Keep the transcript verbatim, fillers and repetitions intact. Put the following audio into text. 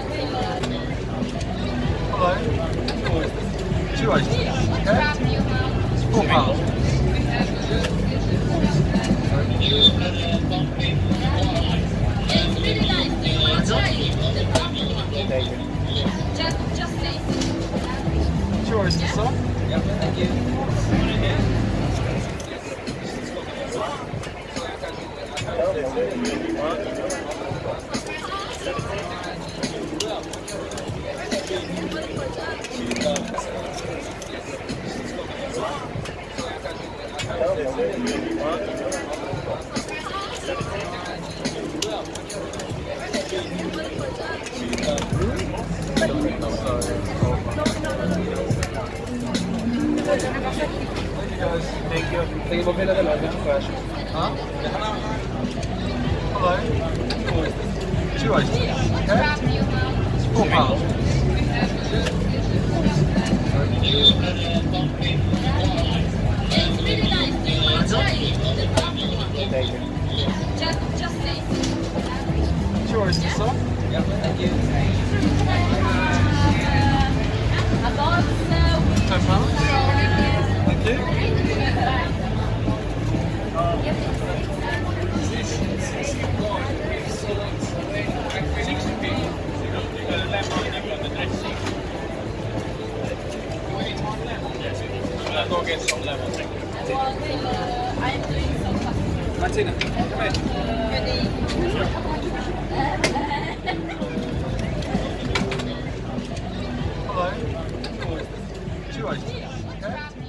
Hello. Two oysters. Okay. It's four pounds. Just, just say. Two oysters, sir. Yep, thank you. Thank you. Thank you. Bobina della oggi flash. Huh? Hello. Two oysters. Okay. It's four pounds. Thank you. Just, just say. Two oysters, sir. Yep, thank you. About Ten pounds. Thank you. Go get some lemon. I'm doing some Martina, come here. Hello. Two oysters. Okay.